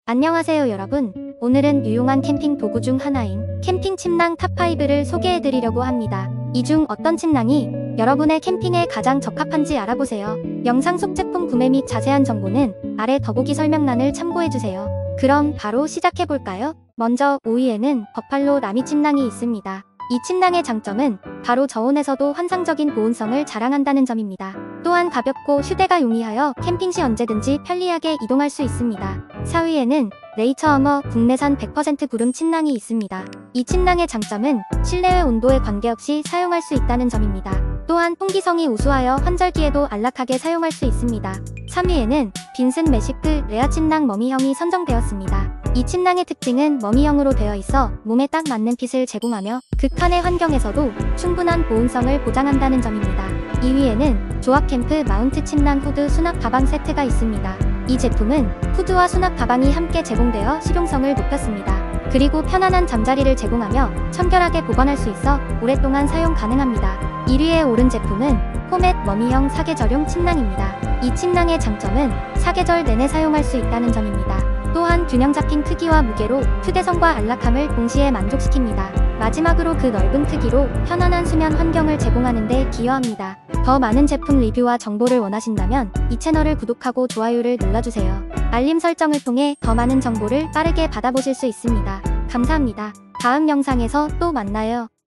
안녕하세요 여러분. 오늘은 유용한 캠핑 도구 중 하나인 캠핑 침낭 탑5를 소개해드리려고 합니다. 이 중 어떤 침낭이 여러분의 캠핑에 가장 적합한지 알아보세요. 영상 속 제품 구매 및 자세한 정보는 아래 더보기 설명란을 참고해주세요. 그럼 바로 시작해볼까요? 먼저 5위에는 버팔로 라미 침낭이 있습니다. 이 침낭의 장점은 바로 저온에서도 환상적인 보온성을 자랑한다는 점입니다. 또한 가볍고 휴대가 용이하여 캠핑 시 언제든지 편리하게 이동할 수 있습니다. 4위에는 네이처어머 국내산 100% 구름 침낭이 있습니다. 이 침낭의 장점은 실내외 온도에 관계없이 사용할 수 있다는 점입니다. 또한 통기성이 우수하여 환절기에도 안락하게 사용할 수 있습니다. 3위에는 빈슨 매시크 레아 침낭 머미형이 선정되었습니다. 이 침낭의 특징은 머미형으로 되어 있어 몸에 딱 맞는 핏을 제공하며 극한의 환경에서도 충분한 보온성을 보장한다는 점입니다. 2위에는 조합 캠프 마운트 침낭 후드 수납 가방 세트가 있습니다. 이 제품은 후드와 수납 가방이 함께 제공되어 실용성을 높였습니다. 그리고 편안한 잠자리를 제공하며 청결하게 보관할 수 있어 오랫동안 사용 가능합니다. 1위에 오른 제품은 포맷 머미형 사계절용 침낭입니다. 이 침낭의 장점은 사계절 내내 사용할 수 있다는 점입니다. 또한 균형 잡힌 크기와 무게로 휴대성과 안락함을 동시에 만족시킵니다. 마지막으로 그 넓은 크기로 편안한 수면 환경을 제공하는 데 기여합니다. 더 많은 제품 리뷰와 정보를 원하신다면 이 채널을 구독하고 좋아요를 눌러주세요. 알림 설정을 통해 더 많은 정보를 빠르게 받아보실 수 있습니다. 감사합니다. 다음 영상에서 또 만나요.